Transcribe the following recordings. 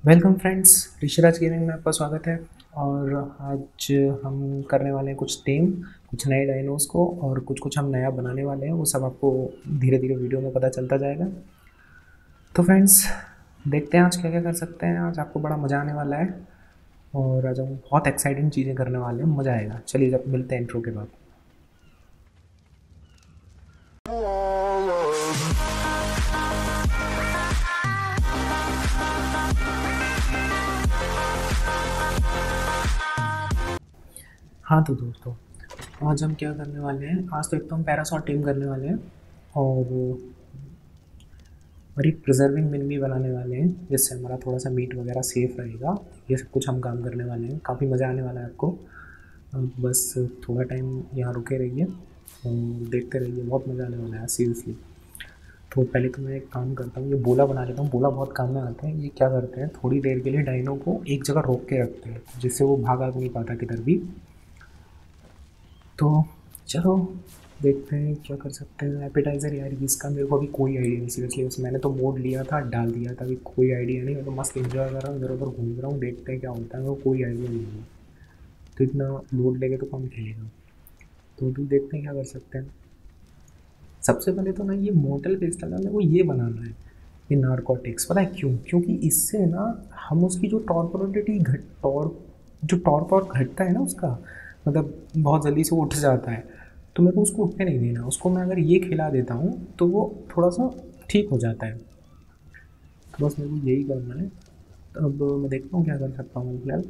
Welcome friends, Rishiraj gaming में आपका स्वागत है। और आज हम करने वाले हैं कुछ टीम, कुछ नए डायनोस को और कुछ कुछ हम नया बनाने वाले हैं। वो सब आपको धीरे धीरे वीडियो में पता चलता जाएगा। तो फ्रेंड्स, देखते हैं आज क्या क्या कर सकते हैं। आज आपको बड़ा मज़ा आने वाला है और आज हम बहुत एक्साइटिंग चीज़ें करने वाले हैं, मज़ा आएगा। चलिए जब मिलते हैं इंट्रो के बाद। हाँ तो दोस्तों, आज हम क्या करने वाले हैं। आज तो एक तो हम पैरासॉट टीम करने वाले हैं और एक प्रिजर्विंग बिन भी बनाने वाले हैं, जिससे हमारा थोड़ा सा मीट वगैरह सेफ रहेगा। ये सब कुछ हम काम करने वाले हैं, काफ़ी मज़ा आने वाला है आपको। बस थोड़ा टाइम यहाँ रुके रहिए और देखते रहिए, बहुत मज़ा आने वाला है सीरियसली। तो पहले तो मैं एक काम करता हूँ, ये बोला बना लेता हूँ। बोला बहुत काम में आता है। ये क्या करते हैं, थोड़ी देर के लिए डाइनो को एक जगह रोक के रखते हैं, जिससे वो भागा नहीं पाता किधर भी। तो चलो देखते हैं क्या कर सकते हैं। एपेटाइज़र यार, इसका मेरे को अभी कोई आइडिया नहीं सीरियसली। बस मैंने तो मोड लिया था, डाल दिया था, अभी कोई आइडिया नहीं। मैं तो मस्त एंजॉय कर रहा हूँ, इधर उधर घूम रहा हूँ, देखते हैं क्या होता है। मेरे को कोई आइडिया नहीं है। तो इतना लोड लेके तो कौन खेलेगा। तो अभी देखते हैं क्या कर सकते हैं। सबसे पहले तो ना, ये मोर्टल पिस्टल है वो ये बनाना है, ये नारकोटिक्स। पता है क्यों? क्योंकि इससे ना हम उसकी जो टॉर्पोरोडिटी जो टॉर्क और घटता है ना उसका, मतलब बहुत जल्दी से वो उठ जाता है। तो मेरे को उसको उठने नहीं देना। उसको मैं अगर ये खिला देता हूँ तो वो थोड़ा सा ठीक हो जाता है। तो बस मेरे को यही करना है। तो अब मैं देखता हूँ क्या कर सकता हूँ। फिलहाल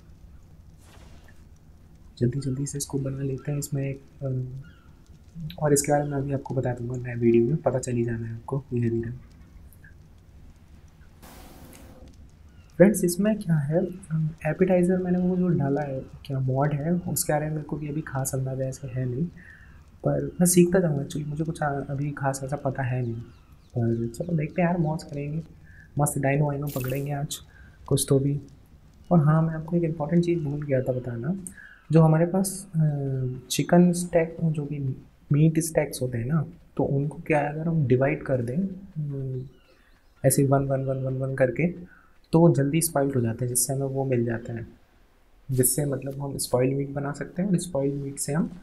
जल्दी जल्दी से इसको बना लेते हैं। इसमें एक और इसके बारे में अभी आपको बता दूंगा नए वीडियो में, पता चल ही जाना है आपको धीरे धीरे। फ्रेंड्स, इसमें क्या है, एपिटाइज़र मैंने वो जो डाला है, क्या मॉड है, उसके बारे में मेरे को भी अभी खास अंदाजा ऐसे है नहीं। पर मैं सीखता जाऊँगा। एक्चुअली मुझे कुछ अभी खास ऐसा पता है नहीं। पर चलो देखते हैं यार, मौज करेंगे, मस्त डाइनो वाइनो पकड़ेंगे आज कुछ तो भी। और हाँ, मैं आपको एक इम्पॉर्टेंट चीज़ भूल गया था बताना। जो हमारे पास चिकन स्टैक, जो भी मीट स्टैक्स होते हैं ना, तो उनको क्या है, अगर हम डिवाइड कर दें ऐसे one one one one one करके, तो वो जल्दी स्पॉइल्ड हो जाते हैं, जिससे हमें वो मिल जाता है। जिससे मतलब हम स्पॉइल्ड मीट बना सकते हैं और स्पॉइल्ड मीट से हम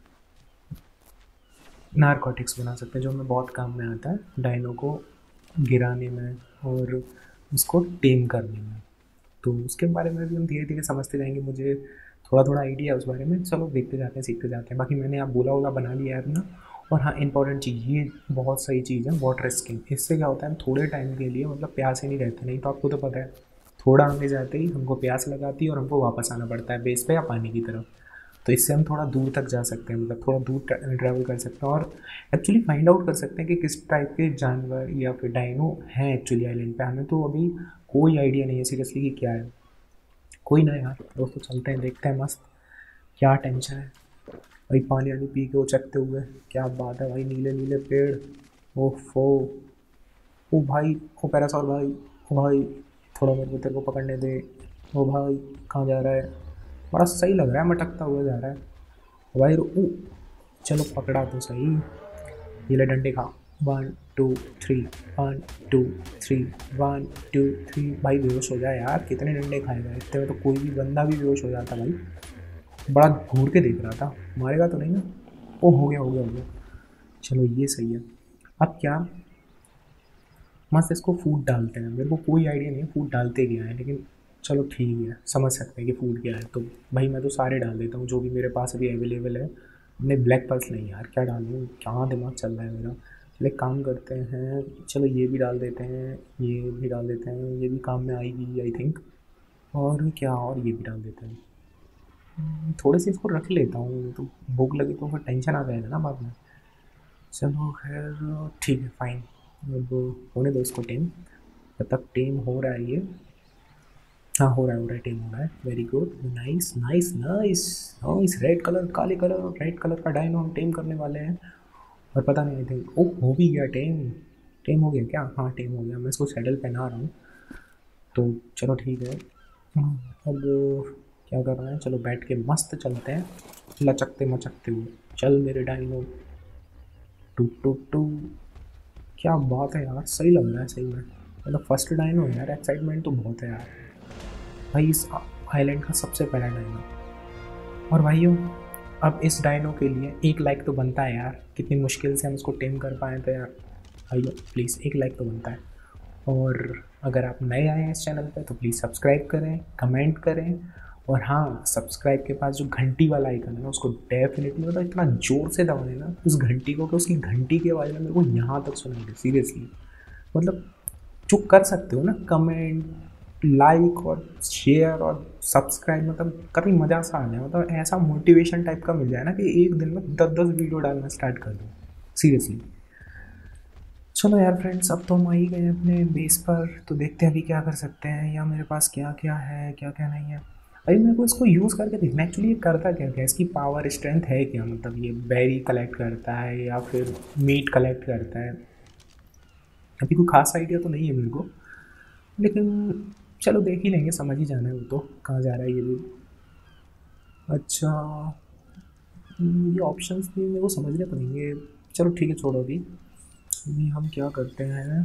नारकोटिक्स बना सकते हैं, जो हमें बहुत काम में आता है डाइनो को गिराने में और उसको टेम करने में। तो उसके बारे में भी हम धीरे धीरे समझते जाएंगे। मुझे थोड़ा थोड़ा आइडिया है उस बारे में। चलो देखते जाते हैं, सीखते जाते हैं। बाकी मैंने आप बोला वोला बना लिया है अपना। और हाँ, इंपॉर्टेंट चीज़, ये बहुत सही चीज़ है, वाटर स्किन। इससे क्या होता है, हम थोड़े टाइम के लिए मतलब प्यासे नहीं रहते। नहीं तो आपको तो पता है, थोड़ा आगे जाते ही हमको प्यास लगाती है और हमको वापस आना पड़ता है बेस पे या पानी की तरफ। तो इससे हम थोड़ा दूर तक जा सकते हैं, मतलब थोड़ा दूर ट्रैवल कर सकते हैं और एक्चुअली फाइंड आउट कर सकते हैं कि किस टाइप के जानवर या फिर डाइनो हैं एक्चुअली आइलैंड पे। हमें तो अभी कोई आइडिया नहीं है सीरियसली कि क्या है। कोई ना यार दोस्तों, चलते हैं, देखते हैं। मस्त, क्या टेंशन है भाई, पानी वानी पी के उचकते हुए। क्या बात है भाई, नीले नीले पेड़। ओफो, ओ भाई, ओ पैरासॉल भाई, ओ भाई, थोड़ा मेरे को तेरे को पकड़ने दे। ओ भाई, कहाँ जा रहा है? बड़ा सही लग रहा है, मटकता हुआ जा रहा है भाई। ओ चलो पकड़ा तो सही। ये ले डंडे खा। 1 2 3, 1 2 3, 1 2 3। भाई बेहोश हो जाए यार, कितने डंडे खाएगा? इतने में तो कोई भी बंदा भी बेहोश हो जाता भाई। बड़ा घूर के देख रहा था, मारेगा तो नहीं ना? ओ हो गया हो गया हो गया। चलो ये सही है। अब क्या, मस्त इसको फूड डालते हैं। मेरे को कोई आइडिया नहीं है फूड डालते क्या है, लेकिन चलो ठीक है, समझ सकते हैं कि फूड क्या है। तो भाई मैं तो सारे डाल देता हूँ जो भी मेरे पास अभी अवेलेबल है। नहीं, ब्लैक पल्स नहीं यार, क्या डालूँ, क्या दिमाग चल रहा है मेरा। चलो एक काम करते हैं, चलो ये भी डाल देते हैं, ये भी डाल देते हैं, ये भी काम में आएगी आई थिंक। और क्या, और ये भी डाल देते हैं। थोड़े से इसको रख लेता हूँ, तो भूख लगी तो फिर टेंशन आ जाएगा ना बाद में। चलो खैर ठीक है, फाइन। अब होने दो इसको टेम। जब तक टेम हो रहा है ये, हाँ हो रहा है, टेम हो रहा है। Very good, nice nice nice nice. Red colour, काले कलर और रेड कलर का डायनो हम टेम करने वाले हैं। और पता नहीं, आई थिंक ओ हो भी गया टेम। टेम हो गया क्या? हाँ टेम हो गया। मैं इसको सैडल पहना रहा हूँ। तो चलो ठीक है। अब क्या कर रहे हैं, चलो बैठ के मस्त चलते हैं, लचकते मचकते हुए। चल मेरे डायनो, टू टू टू। क्या बात है यार, सही लग रहा है सही में। मतलब फर्स्ट डायनो है यार, एक्साइटमेंट तो बहुत है यार भाई, इस आइलैंड का सबसे पहला डायनो। और भाइयों, अब इस डायनो के लिए एक लाइक तो बनता है यार, कितनी मुश्किल से हम उसको टेम कर पाए थे यार। भाइयों प्लीज़ एक लाइक तो बनता है। और अगर आप नए आए हैं इस चैनल पे तो प्लीज़ सब्सक्राइब करें, कमेंट करें, और हाँ, सब्सक्राइब के पास जो घंटी वाला आइकन है ना उसको डेफिनेटली मतलब इतना ज़ोर से दबा देना उस घंटी को कि उसकी घंटी की आवाज़ में मेरे को यहाँ तक सुनाई दे, सीरियसली। मतलब जो कर सकते हो ना, कमेंट, लाइक और शेयर और सब्सक्राइब, मतलब कभी मज़ा सा आ जाए, मतलब ऐसा मोटिवेशन टाइप का मिल जाए ना कि एक दिन में 10-10 वीडियो डालना स्टार्ट कर दो, सीरियसली। चलो यार फ्रेंड्स, अब तो हम आ ही गए अपने बेस पर, तो देखते हैं अभी क्या कर सकते हैं, या मेरे पास क्या क्या है क्या क्या नहीं है। अभी मेरे को इसको यूज़ करके देखना एक्चुअली ये करता क्या क्या, इसकी पावर स्ट्रेंथ है क्या, मतलब ये बेरी कलेक्ट करता है या फिर मीट कलेक्ट करता है। अभी कोई खास आइडिया तो नहीं है मेरे को, लेकिन चलो देख ही लेंगे, समझ ही जाना है वो तो कहाँ जा रहा है ये भी। अच्छा, ये ऑप्शंस भी मेरे को समझने पड़ेंगे। चलो ठीक है, छोड़ो अभी। अभी हम क्या करते हैं,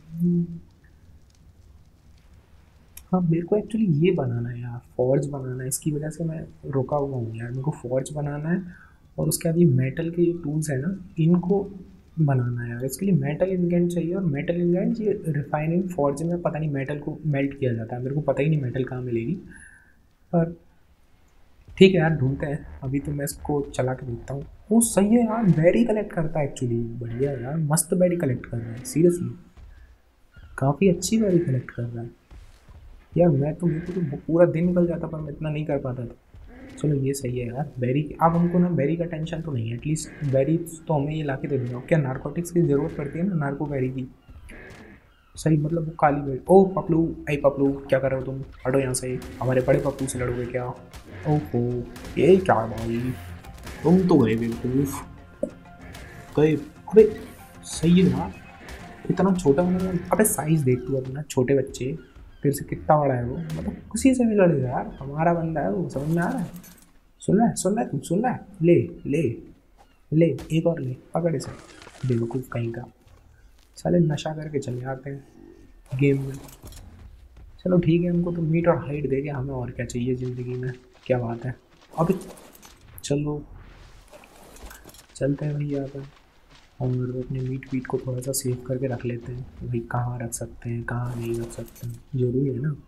हाँ मेरे को एक्चुअली ये बनाना है यार, फॉर्ज बनाना है, इसकी वजह से मैं रुका हुआ हूँ यार, मेरे को फॉर्ज बनाना है। और उसके बाद ये मेटल के ये टूल्स है ना, इनको बनाना है यार। इसके लिए मेटल इंगेंट चाहिए, और मेटल इंगेंट ये रिफाइनिंग फॉर्ज में पता नहीं मेटल को मेल्ट किया जाता है, मेरे को पता ही नहीं मेटल कहाँ मिलेगी। पर ठीक है यार, ढूंढते हैं। अभी तो मैं इसको चला के देखता हूँ। वो सही है यार, बेरी कलेक्ट करता है एक्चुअली, बढ़िया है यार, मस्त बेरी कलेक्ट कर रहा है सीरियसली, काफ़ी अच्छी बेरी कलेक्ट कर रहा है यार। मैं तो मेरे को तो पूरा दिन निकल जाता पर मैं इतना नहीं कर पाता था। चलो ये सही है यार, बेरी अब हमको ना बेरी का टेंशन तो नहीं है, एटलीस्ट बेरी तो हमें ये ला के दे देगा। क्या नारकोटिक्स की ज़रूरत पड़ती है ना नार्को बेरी की, सही, मतलब वो काली बेरी। ओ पपलू, आई पपलू क्या कर रहे हो तुम, हटो यहाँ से, हमारे बड़े पप्पू से लड़ोगे क्या। ओहो, ये क्या भाई, तुम तो गए बेवकूफ़, गए। अबे सही है यार, इतना छोटा मतलब, अबे साइज देख तू अपना, छोटे बच्चे तेरे से कितना बड़ा है वो, मतलब किसी से भी लड़ेगा यार, हमारा बंदा है वो, समझ में आ रहा है। सुन रहा है तुम, सुन रहा है, ले ले ले, एक और ले, पकड़ इसे, बेवकूफ़ कहीं का। साले नशा करके चले आते हैं गेम में। चलो ठीक है, हमको तो मीट और हाइट दे के हमें और क्या चाहिए ज़िंदगी में, क्या बात है। अब चलो चलते हैं भैया अपन, और अपने मीट वीट को थोड़ा सा सेव करके रख लेते हैं कि भाई कहाँ रख सकते हैं कहाँ नहीं रख सकते हैं, ज़रूरी है ना।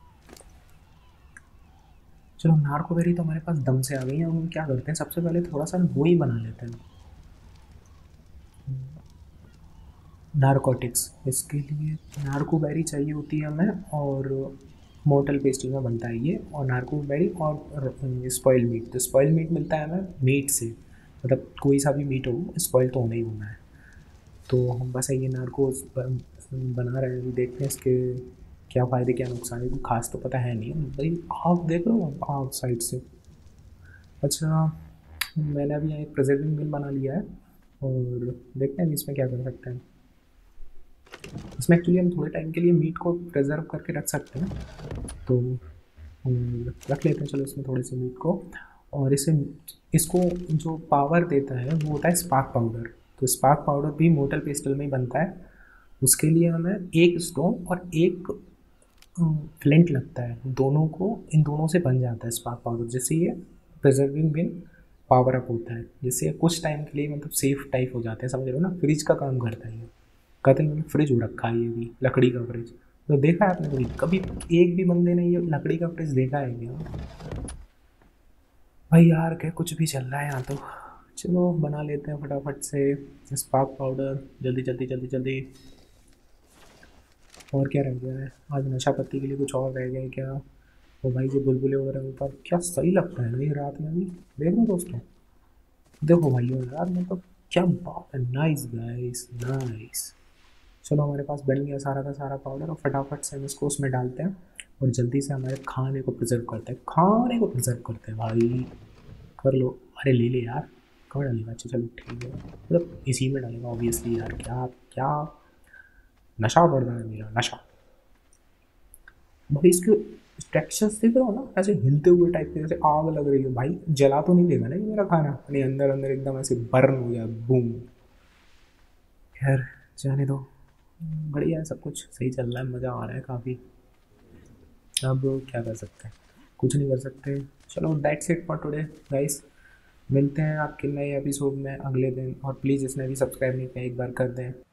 चलो नार्कोबेरी तो हमारे पास दम से आ गई है, हम क्या करते हैं सबसे पहले थोड़ा सा वो ही बना लेते हैं नारकोटिक्स। इसके लिए नार्कोबेरी चाहिए होती है हमें, और मोर्टल पेस्टल में बनता है ये, और नार्कोबेरी और स्पॉइल मीट, तो स्पॉइल मीट मिलता है हमें मीट से, मतलब कोई सा भी मीट हो स्पॉइल तो होना ही होना है। तो हम बस ये नार्को बना रहे हैं, अभी देखते हैं इसके क्या फ़ायदे क्या नुकसान है, कुछ खास तो पता है नहीं भाई। आग देख लो, आग साइड से। अच्छा, मैंने अभी यहाँ एक प्रिजर्विंग मिल बना लिया है, और देखते हैं इसमें क्या कर सकते हैं। इसमें एक्चुअली हम थोड़े टाइम के लिए मीट को प्रिजर्व करके रख सकते हैं, तो रख लेते हैं चलो इसमें थोड़े से मीट को। और इसे इसको जो पावर देता है वो होता है स्पार्क पाउडर, तो स्पार्क पाउडर भी मोर्टल पेस्टल में ही बनता है। उसके लिए हमें एक स्टोन और एक फ्लिंट लगता है, दोनों को, इन दोनों से बन जाता है स्पार्क पाउडर, जिससे ये प्रिजर्विंग बिन पावर अप होता है, जिससे कुछ टाइम के लिए मतलब सेफ टाइप हो जाते हैं, समझ रहे हो ना, फ्रिज का काम करता है ये। कहते हैं फ्रिज हो रखा है ये भी, लकड़ी का फ्रिज। तो देखा है आपने कभी कभी एक भी बंदे ने ये लकड़ी का फ्रिज देखा है क्या भाई यार, क्या कुछ भी चल रहा है यहाँ तो। चलो बना लेते हैं फटाफट से स्पार्क पाउडर, जल्दी जल्दी जल्दी जल्दी। और क्या रह गया है आज, नशा पत्ती के लिए कुछ और रह गया है क्या। वो भाई जो बुलबुले वगैरह ऊपर क्या सही लगता है ना ये रात में भी, देख लो दोस्तों, देखो भाइयों यार, मतलब क्या बात है, नाइस गाइस नाइस। चलो हमारे पास बन गया सारा का सारा पाउडर, और फटाफट से हम इसको उसमें डालते हैं, और जल्दी से हमारे खाने को प्रिजर्व करते हैं, खाने को प्रिजर्व करते हैं भाई। कर लो, अरे ले ले यार, कहाँ डालेगा, अच्छा चलो ठीक है, मतलब इसी में डालेगा ऑब्वियसली यार, क्या क्या नशा बढ़ रहा है मेरा, नशा। भाई इसके टेक्सचर्स देख रहे हो ना, ऐसे हिलते हुए टाइप के, जैसे आग लग रही है भाई, जला तो नहीं देगा ना ये मेरा खाना, नहीं अंदर अंदर एकदम ऐसे बर्न हो गया, बूम। खैर जाने दो, बढ़िया है, सब कुछ सही चल रहा है, मज़ा आ रहा है काफ़ी। अब क्या कर सकते हैं, कुछ नहीं कर सकते। चलो that's it for today guys. मिलते हैं आपके नए एपिसोड में अगले दिन, और प्लीज़ इसने भी सब्सक्राइब नहीं किया एक बार कर दें।